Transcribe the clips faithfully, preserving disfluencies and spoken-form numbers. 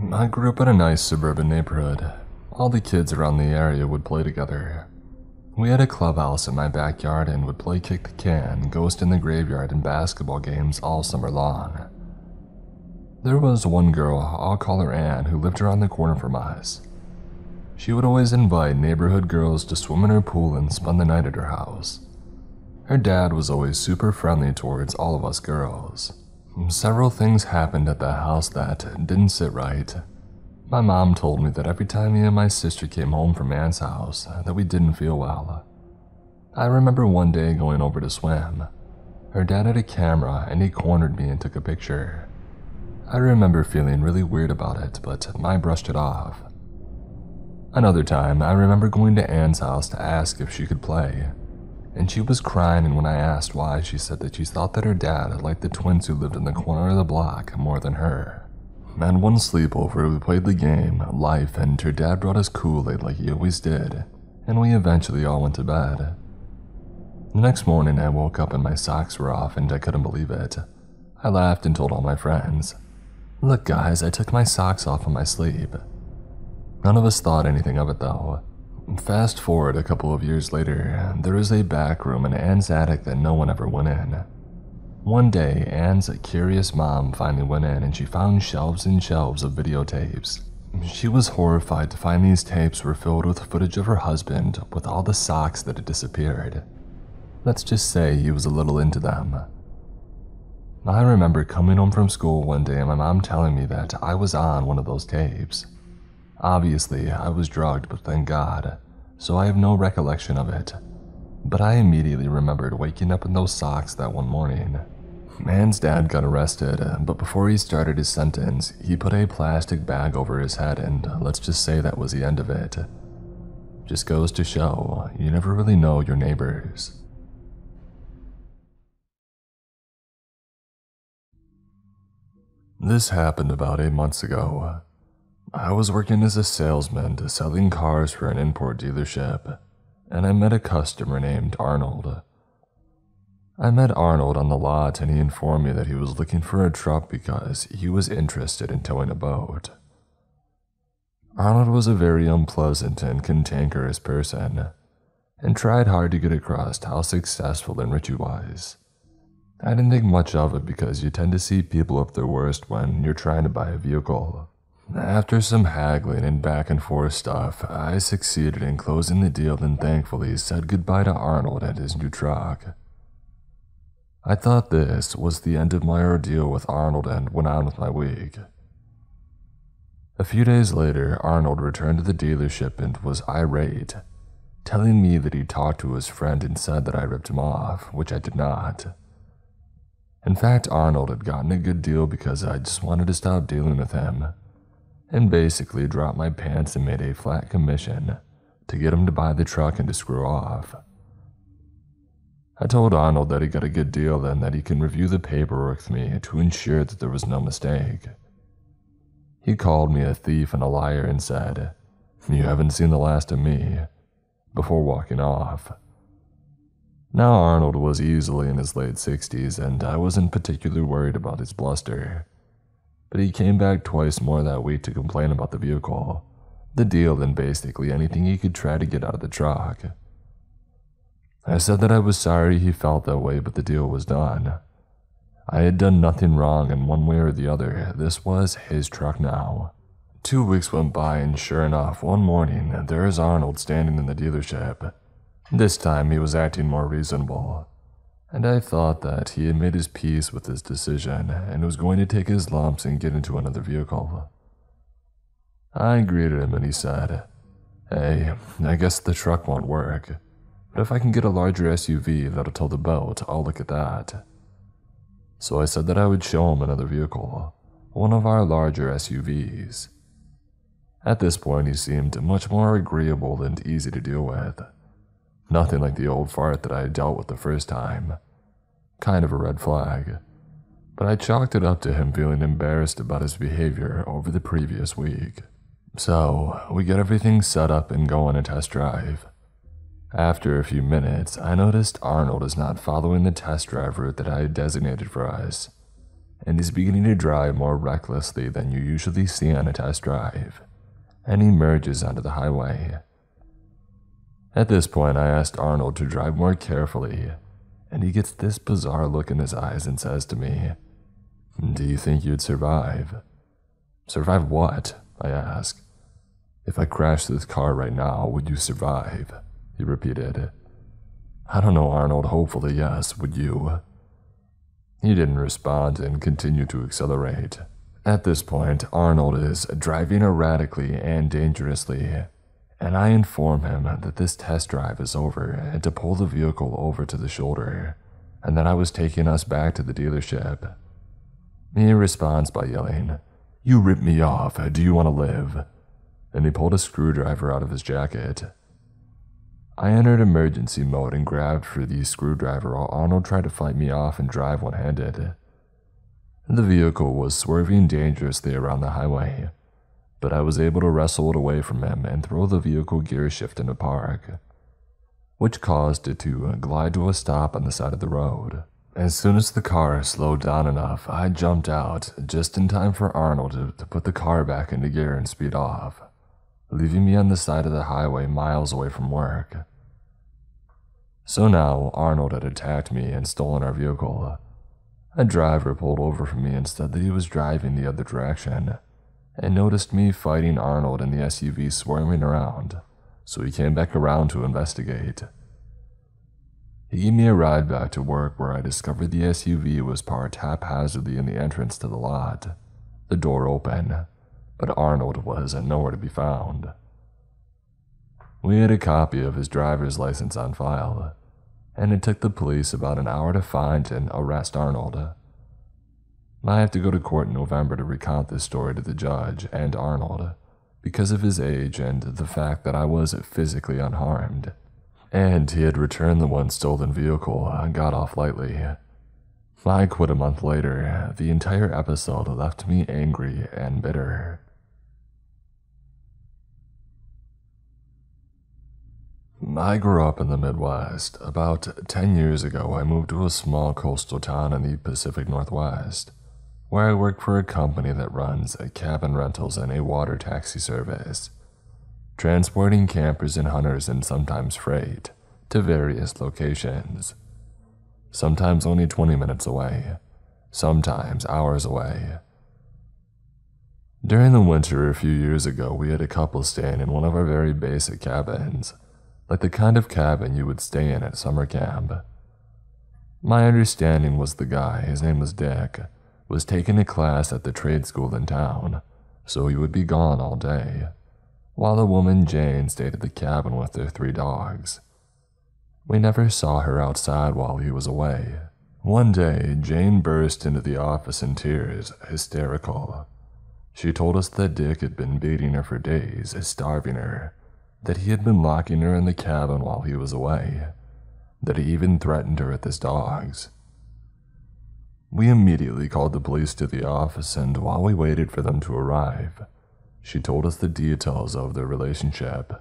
I grew up in a nice suburban neighborhood. All the kids around the area would play together. We had a clubhouse in my backyard and would play kick the can, ghost in the graveyard, and basketball games all summer long. There was one girl, I'll call her Anne, who lived around the corner from us. She would always invite neighborhood girls to swim in her pool and spend the night at her house. Her dad was always super friendly towards all of us girls. Several things happened at the house that didn't sit right. My mom told me that every time me and my sister came home from Anne's house, that we didn't feel well. I remember one day going over to swim. Her dad had a camera and he cornered me and took a picture. I remember feeling really weird about it, but I brushed it off. Another time, I remember going to Anne's house to ask if she could play. And she was crying, and when I asked why, she said that she thought that her dad liked the twins who lived in the corner of the block more than her. At one sleepover, we played the game, Life, and her dad brought us Kool-Aid like he always did, and we eventually all went to bed. The next morning, I woke up and my socks were off, and I couldn't believe it. I laughed and told all my friends, "Look guys, I took my socks off in my sleep." None of us thought anything of it though. Fast forward a couple of years later, there is a back room in Anne's attic that no one ever went in. One day, Anne's curious mom finally went in and she found shelves and shelves of videotapes. She was horrified to find these tapes were filled with footage of her husband with all the socks that had disappeared. Let's just say he was a little into them. I remember coming home from school one day and my mom telling me that I was on one of those tapes. Obviously, I was drugged, but thank God, so I have no recollection of it. But I immediately remembered waking up in those socks that one morning. Anne's dad got arrested, but before he started his sentence, he put a plastic bag over his head, and let's just say that was the end of it. Just goes to show, you never really know your neighbors. This happened about eight months ago. I was working as a salesman selling cars for an import dealership, and I met a customer named Arnold. I met Arnold on the lot and he informed me that he was looking for a truck because he was interested in towing a boat. Arnold was a very unpleasant and cantankerous person, and tried hard to get across how successful and rich he was. I didn't think much of it because you tend to see people at their worst when you're trying to buy a vehicle. After some haggling and back and forth stuff, I succeeded in closing the deal and thankfully said goodbye to Arnold and his new truck. I thought this was the end of my ordeal with Arnold and went on with my week. A few days later, Arnold returned to the dealership and was irate, telling me that he talked to his friend and said that I ripped him off, which I did not. In fact, Arnold had gotten a good deal because I just wanted to stop dealing with him, and basically dropped my pants and made a flat commission to get him to buy the truck and to screw off. I told Arnold that he got a good deal and that he can review the paperwork with me to ensure that there was no mistake. He called me a thief and a liar and said, "You haven't seen the last of me," before walking off. Now Arnold was easily in his late sixties and I wasn't particularly worried about his bluster. But he came back twice more that week to complain about the vehicle, the deal, and basically anything he could try to get out of the truck. I said that I was sorry he felt that way, but the deal was done. I had done nothing wrong, and one way or the other, this was his truck now. Two weeks went by, and sure enough, one morning, there is Arnold standing in the dealership. This time he was acting more reasonable, and I thought that he had made his peace with his decision and was going to take his lumps and get into another vehicle. I greeted him and he said, "Hey, I guess the truck won't work, but if I can get a larger S U V that'll tow the boat, I'll look at that." So I said that I would show him another vehicle, one of our larger S U Vs. At this point he seemed much more agreeable and easy to deal with. Nothing like the old fart that I had dealt with the first time. Kind of a red flag. But I chalked it up to him feeling embarrassed about his behavior over the previous week. So, we get everything set up and go on a test drive. After a few minutes, I noticed Arnold is not following the test drive route that I had designated for us, and he's beginning to drive more recklessly than you usually see on a test drive, and he merges onto the highway. At this point, I asked Arnold to drive more carefully, and he gets this bizarre look in his eyes and says to me, "Do you think you'd survive?" "Survive what?" I ask. "If I crashed this car right now, would you survive?" he repeated. "I don't know, Arnold. Hopefully, yes. Would you?" He didn't respond and continued to accelerate. At this point, Arnold is driving erratically and dangerously, and I inform him that this test drive is over and to pull the vehicle over to the shoulder, and that I was taking us back to the dealership. He responds by yelling, "You ripped me off. Do you want to live?" And he pulled a screwdriver out of his jacket. I entered emergency mode and grabbed for the screwdriver while Arnold tried to fight me off and drive one-handed. The vehicle was swerving dangerously around the highway, but I was able to wrestle it away from him and throw the vehicle gear shift into park, which caused it to glide to a stop on the side of the road. As soon as the car slowed down enough, I jumped out just in time for Arnold to, to put the car back into gear and speed off, leaving me on the side of the highway miles away from work. So now Arnold had attacked me and stolen our vehicle. A driver pulled over for me and said that he was driving the other direction, and noticed me fighting Arnold and the S U V swarming around, so he came back around to investigate. He gave me a ride back to work where I discovered the S U V was parked haphazardly in the entrance to the lot, the door open, but Arnold was nowhere to be found. We had a copy of his driver's license on file, and it took the police about an hour to find and arrest Arnold. I have to go to court in November to recount this story to the judge and Arnold because of his age and the fact that I was physically unharmed, and he had returned the once stolen vehicle and got off lightly. I quit a month later. The entire episode left me angry and bitter. I grew up in the Midwest. About ten years ago, I moved to a small coastal town in the Pacific Northwest, where I work for a company that runs cabin rentals and a water taxi service, transporting campers and hunters and sometimes freight to various locations, sometimes only twenty minutes away, sometimes hours away. During the winter a few years ago, we had a couple staying in one of our very basic cabins, like the kind of cabin you would stay in at summer camp. My understanding was the guy, his name was Dick, was taking a class at the trade school in town, so he would be gone all day, while the woman Jane stayed at the cabin with their three dogs. We never saw her outside while he was away. One day, Jane burst into the office in tears, hysterical. She told us that Dick had been beating her for days, starving her, that he had been locking her in the cabin while he was away, that he even threatened her with his dogs. We immediately called the police to the office, and while we waited for them to arrive, she told us the details of their relationship.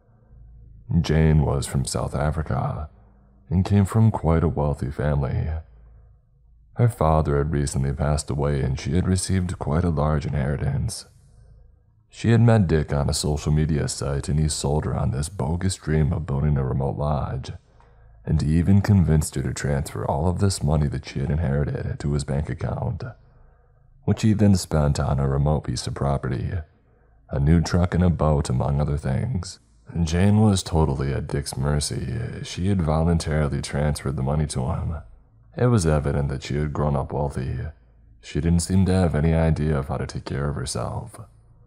Jane was from South Africa and came from quite a wealthy family. Her father had recently passed away and she had received quite a large inheritance. She had met Dick on a social media site and he sold her on this bogus dream of building a remote lodge, and he even convinced her to transfer all of this money that she had inherited to his bank account, which he then spent on a remote piece of property, a new truck and a boat among other things. Jane was totally at Dick's mercy. She had voluntarily transferred the money to him. It was evident that she had grown up wealthy. She didn't seem to have any idea of how to take care of herself.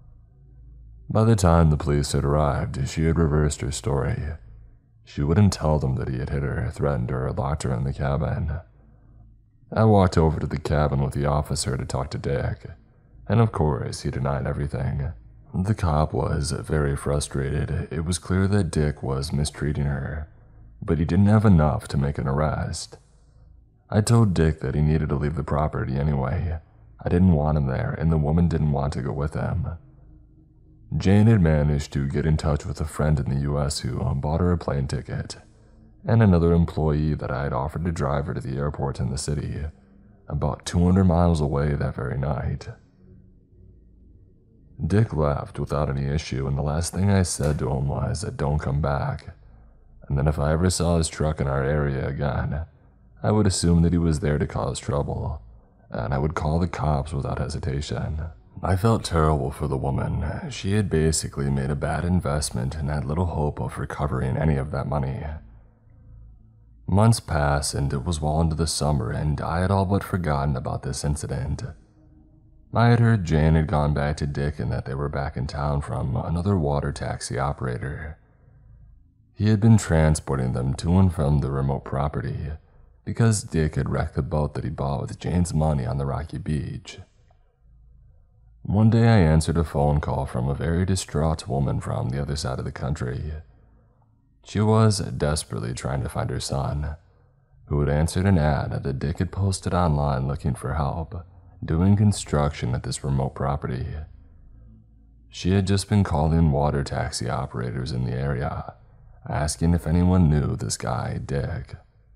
By the time the police had arrived, she had reversed her story. She wouldn't tell them that he had hit her, threatened her, or locked her in the cabin. I walked over to the cabin with the officer to talk to Dick, and of course he denied everything. The cop was very frustrated. It was clear that Dick was mistreating her, but he didn't have enough to make an arrest. I told Dick that he needed to leave the property anyway. I didn't want him there, and the woman didn't want to go with him. Jane had managed to get in touch with a friend in the U S who bought her a plane ticket, and another employee that I had offered to drive her to the airport in the city, about two hundred miles away that very night. Dick left without any issue, and the last thing I said to him was, "Don't come back," and then if I ever saw his truck in our area again, I would assume that he was there to cause trouble, and I would call the cops without hesitation. I felt terrible for the woman. She had basically made a bad investment and had little hope of recovering any of that money. Months passed, and it was well into the summer, and I had all but forgotten about this incident. I had heard Jane had gone back to Dick and that they were back in town from another water taxi operator. He had been transporting them to and from the remote property because Dick had wrecked the boat that he bought with Jane's money on the rocky beach. One day I answered a phone call from a very distraught woman from the other side of the country. She was desperately trying to find her son, who had answered an ad that Dick had posted online looking for help doing construction at this remote property. She had just been calling water taxi operators in the area, asking if anyone knew this guy, Dick.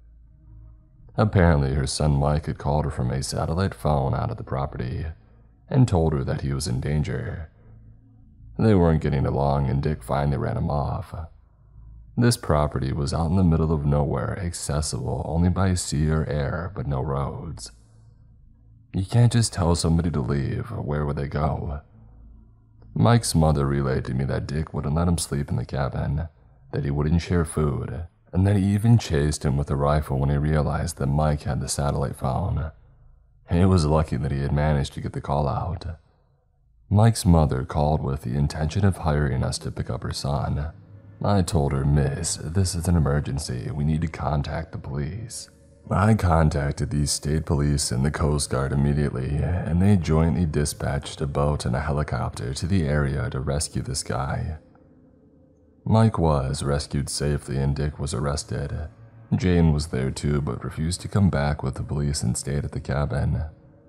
Apparently, her son Mike had called her from a satellite phone out of the property and told her that he was in danger. They weren't getting along, and Dick finally ran him off. This property was out in the middle of nowhere, accessible only by sea or air, but no roads. You can't just tell somebody to leave. Where would they go? Mike's mother relayed to me that Dick wouldn't let him sleep in the cabin, that he wouldn't share food, and that he even chased him with a rifle when he realized that Mike had the satellite phone. He was lucky that he had managed to get the call out. Mike's mother called with the intention of hiring us to pick up her son. I told her, "Miss, this is an emergency. We need to contact the police." I contacted the state police and the Coast Guard immediately, and they jointly dispatched a boat and a helicopter to the area to rescue this guy. Mike was rescued safely and Dick was arrested. Jane was there too, but refused to come back with the police and stayed at the cabin.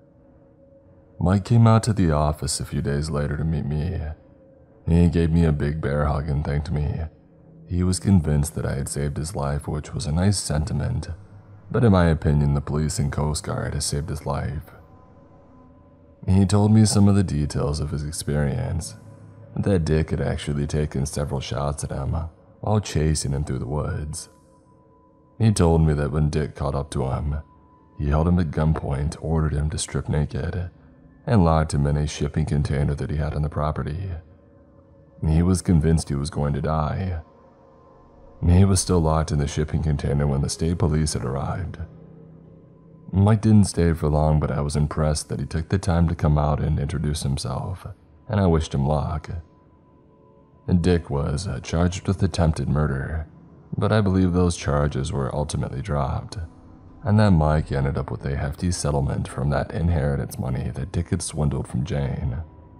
Mike came out to the office a few days later to meet me. He gave me a big bear hug and thanked me. He was convinced that I had saved his life, which was a nice sentiment. But in my opinion, the police and Coast Guard has saved his life. He told me some of the details of his experience, that Dick had actually taken several shots at him while chasing him through the woods. He told me that when Dick caught up to him, he held him at gunpoint, ordered him to strip naked, and locked him in a shipping container that he had on the property. He was convinced he was going to die. He was still locked in the shipping container when the state police had arrived. Mike didn't stay for long, but I was impressed that he took the time to come out and introduce himself, and I wished him luck. Dick was charged with attempted murder, but I believe those charges were ultimately dropped, and that Mike ended up with a hefty settlement from that inheritance money that Dick had swindled from Jane.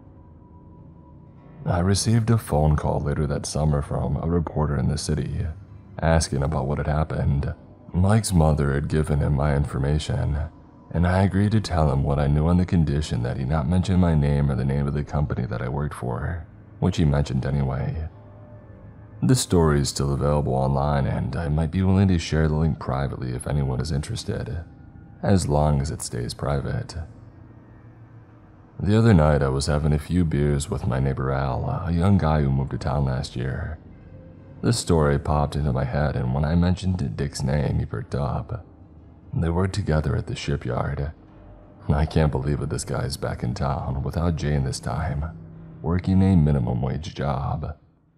I received a phone call later that summer from a reporter in the city, asking about what had happened. Mike's mother had given him my information, and I agreed to tell him what I knew on the condition that he not mention my name or the name of the company that I worked for, which he mentioned anyway. The story is still available online, and I might be willing to share the link privately if anyone is interested, as long as it stays private. The other night, I was having a few beers with my neighbor Al, a young guy who moved to town last year. This story popped into my head, and when I mentioned Dick's name, he perked up. They worked together at the shipyard. I can't believe that this guy's back in town, without Jane this time, working a minimum wage job.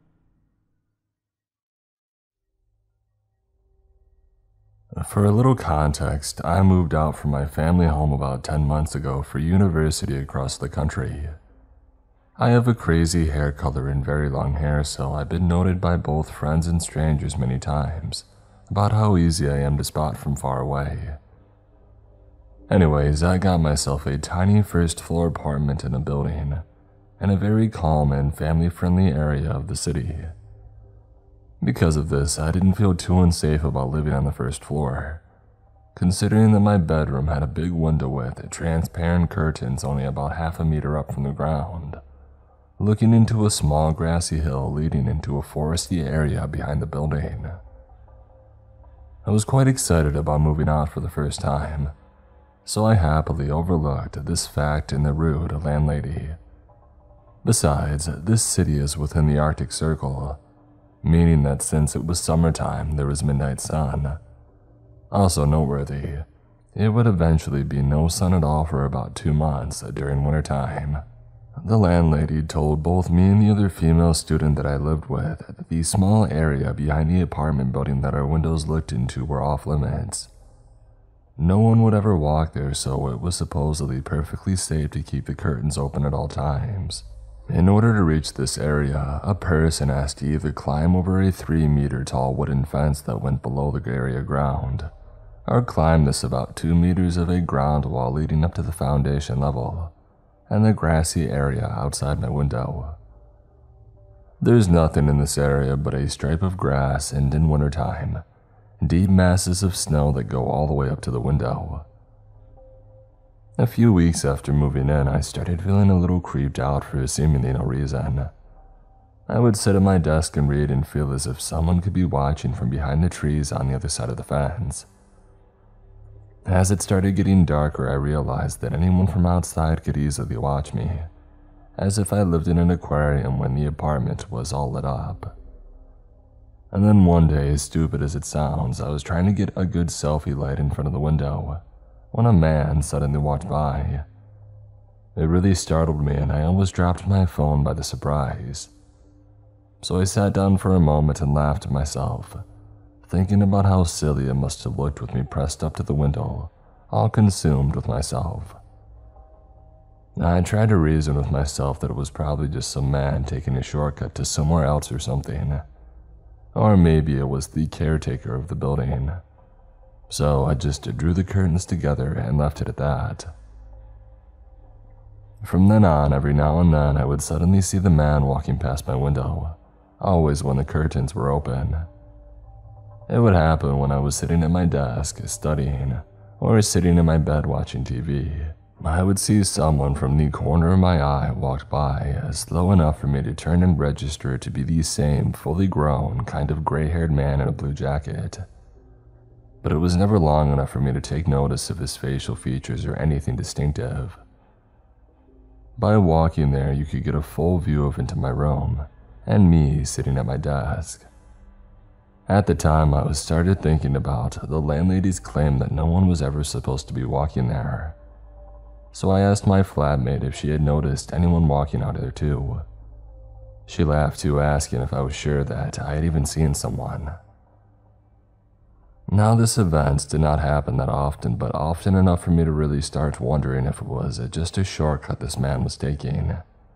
For a little context, I moved out from my family home about ten months ago for university across the country. I have a crazy hair color and very long hair, so I've been noted by both friends and strangers many times about how easy I am to spot from far away. Anyways, I got myself a tiny first floor apartment in a building in a very calm and family-friendly area of the city. Because of this, I didn't feel too unsafe about living on the first floor, considering that my bedroom had a big window with transparent curtains only about half a meter up from the ground, looking into a small grassy hill leading into a foresty area behind the building. I was quite excited about moving out for the first time, so I happily overlooked this fact in the rude landlady. Besides, this city is within the Arctic Circle, meaning that since it was summertime, there was midnight sun. Also noteworthy, it would eventually be no sun at all for about two months during wintertime. The landlady told both me and the other female student that I lived with that the small area behind the apartment building that our windows looked into were off limits. No one would ever walk there, so it was supposedly perfectly safe to keep the curtains open at all times. In order to reach this area, a person has to either climb over a three meter tall wooden fence that went below the area ground, or climb this about two meters of a ground wall leading up to the foundation level and the grassy area outside my window. There's nothing in this area but a stripe of grass and, in wintertime, deep masses of snow that go all the way up to the window. A few weeks after moving in, I started feeling a little creeped out for seemingly no reason. I would sit at my desk and read and feel as if someone could be watching from behind the trees on the other side of the fence. As it started getting darker, I realized that anyone from outside could easily watch me, as if I lived in an aquarium when the apartment was all lit up. And then one day, as stupid as it sounds, I was trying to get a good selfie light in front of the window when a man suddenly walked by. It really startled me, and I almost dropped my phone by the surprise. So I sat down for a moment and laughed to myself, thinking about how silly it must have looked with me pressed up to the window, all consumed with myself. I tried to reason with myself that it was probably just some man taking a shortcut to somewhere else or something. Or maybe it was the caretaker of the building. So I just drew the curtains together and left it at that. From then on, every now and then I would suddenly see the man walking past my window, always when the curtains were open. It would happen when I was sitting at my desk studying, or sitting in my bed watching T V. I would see someone from the corner of my eye walk by, slow enough for me to turn and register to be the same fully grown, kind of gray-haired man in a blue jacket. But it was never long enough for me to take notice of his facial features or anything distinctive. By walking there, you could get a full view of into my room, and me sitting at my desk. At the time, I was started thinking about the landlady's claim that no one was ever supposed to be walking there. So I asked my flatmate if she had noticed anyone walking out there too. She laughed too, asking if I was sure that I had even seen someone. Now, this event did not happen that often, but often enough for me to really start wondering if it was just a shortcut this man was taking.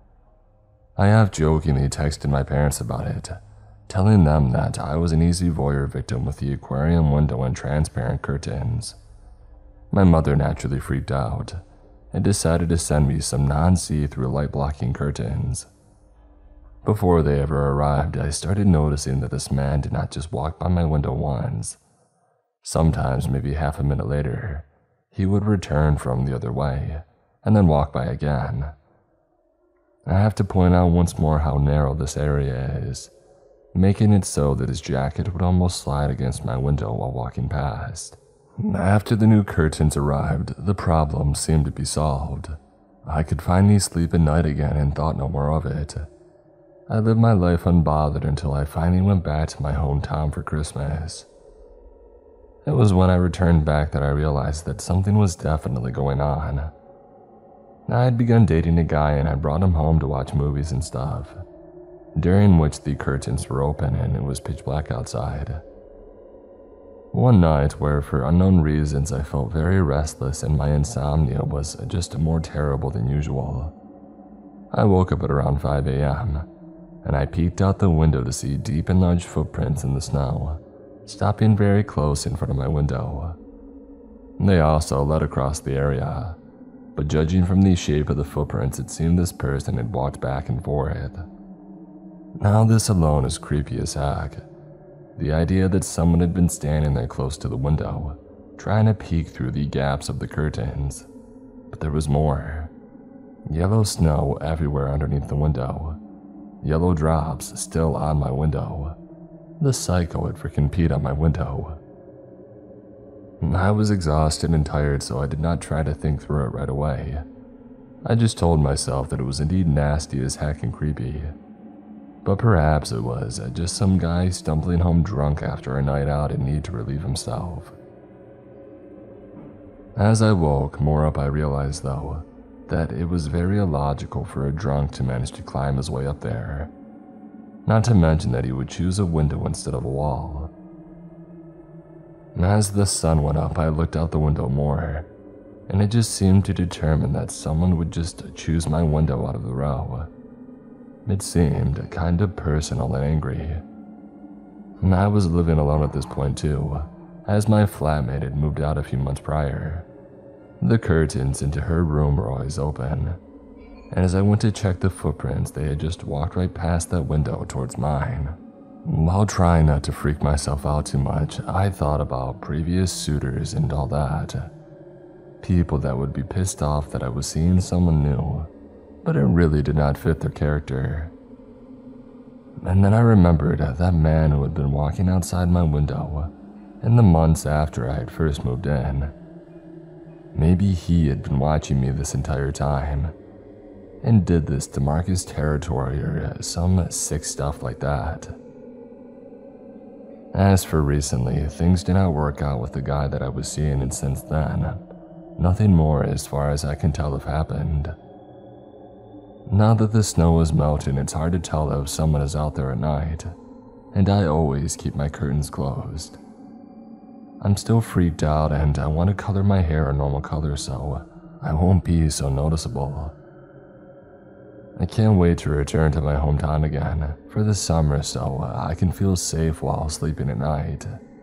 I half-jokingly texted my parents about it, telling them that I was an easy voyeur victim with the aquarium window and transparent curtains. My mother naturally freaked out and decided to send me some non-see-through light-blocking curtains. Before they ever arrived, I started noticing that this man did not just walk by my window once. Sometimes, maybe half a minute later, he would return from the other way and then walk by again. I have to point out once more how narrow this area is, making it so that his jacket would almost slide against my window while walking past. After the new curtains arrived, the problem seemed to be solved. I could finally sleep at night again and thought no more of it. I lived my life unbothered until I finally went back to my hometown for Christmas. It was when I returned back that I realized that something was definitely going on. I had begun dating a guy and I brought him home to watch movies and stuff, during which the curtains were open and it was pitch black outside. One night, where for unknown reasons I felt very restless and my insomnia was just more terrible than usual, I woke up at around five a m and I peeked out the window to see deep and large footprints in the snow, stopping very close in front of my window. They also led across the area, but judging from the shape of the footprints, it seemed this person had walked back and forth. Now this alone is creepy as heck. The idea that someone had been standing there close to the window, trying to peek through the gaps of the curtains. But there was more. Yellow snow everywhere underneath the window. Yellow drops still on my window. The psycho had freaking peed on my window. I was exhausted and tired, so I did not try to think through it right away. I just told myself that it was indeed nasty as heck and creepy. But perhaps it was just some guy stumbling home drunk after a night out in need to relieve himself. As I woke more up, I realized, though, that it was very illogical for a drunk to manage to climb his way up there. Not to mention that he would choose a window instead of a wall. As the sun went up, I looked out the window more, and it just seemed to determine that someone would just choose my window out of the row. It seemed kind of personal and angry. And I was living alone at this point too, as my flatmate had moved out a few months prior. The curtains into her room were always open, and as I went to check the footprints, they had just walked right past that window towards mine. While trying not to freak myself out too much, I thought about previous suitors and all that. People that would be pissed off that I was seeing someone new, but it really did not fit their character. And then I remembered that man who had been walking outside my window in the months after I had first moved in. Maybe he had been watching me this entire time, and did this to mark his territory or some sick stuff like that. As for recently, things did not work out with the guy that I was seeing, and since then, nothing more as far as I can tell have happened. Now that the snow is melting, it's hard to tell if someone is out there at night, and I always keep my curtains closed. I'm still freaked out and I want to color my hair a normal color so I won't be so noticeable. I can't wait to return to my hometown again for the summer so I can feel safe while sleeping at night.